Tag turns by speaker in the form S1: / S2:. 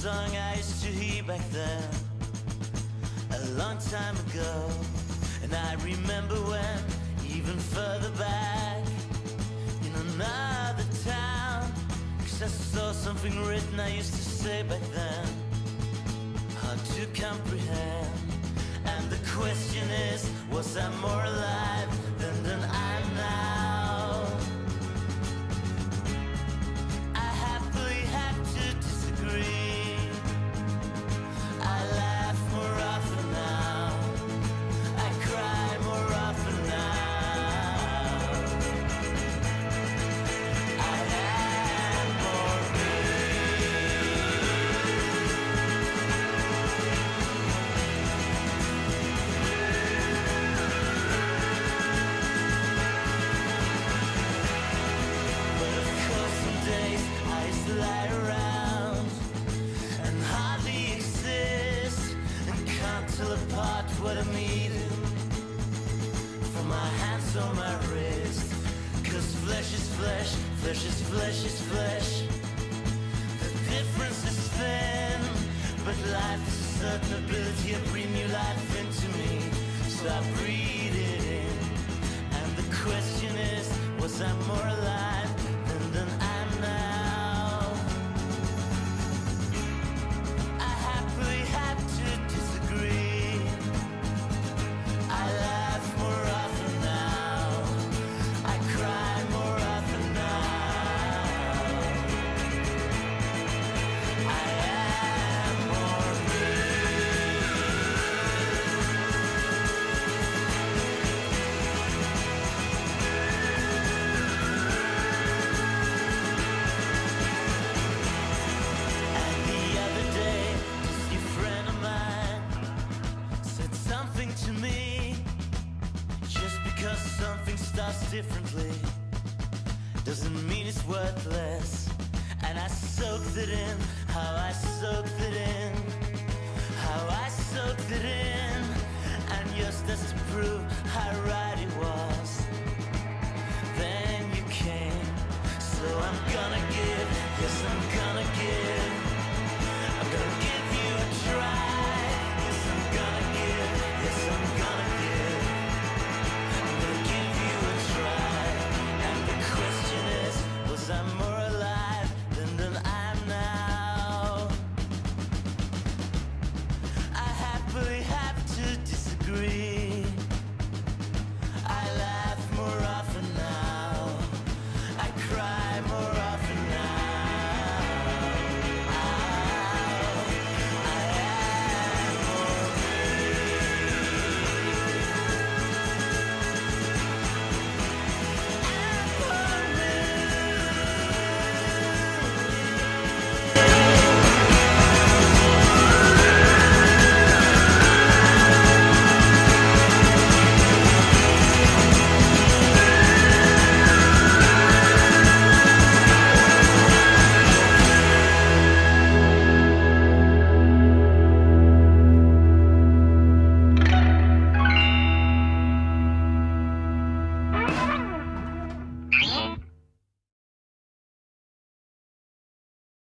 S1: song I used to hear back then, a long time ago. And I remember when, even further back, in another town, 'cause I saw something written I used to say back then, hard to comprehend. And the question is, was I more alive than I am now? I happily have to disagree. I laugh more often now, I cry more often now. I am more But of course some days I used to lie around and hardly exist, and can't tell apart what I'm eating from my hands or my wrist. 'Cause flesh is flesh, flesh is flesh is flesh. The difference is thin, but life is a certain ability to bring new life into me. So I breathe it in. And the question is, was I more alive than I am now? I happily have to disagree. I laugh more often now, I cry more often now. I am more And the other day, just a friend of mine said something to me. Just because something starts differently doesn't mean it's worthless. And I soaked it in, how I soaked it in, how I soaked it in. And just as to prove how right it was, then you came. So I'm gonna give, yes I'm gonna give. I'm gonna give you a try. Yes I'm gonna give, yes I'm gonna give. I'm gonna give you a try. And the question is, was I more alive than I am now? I happily have to disagree.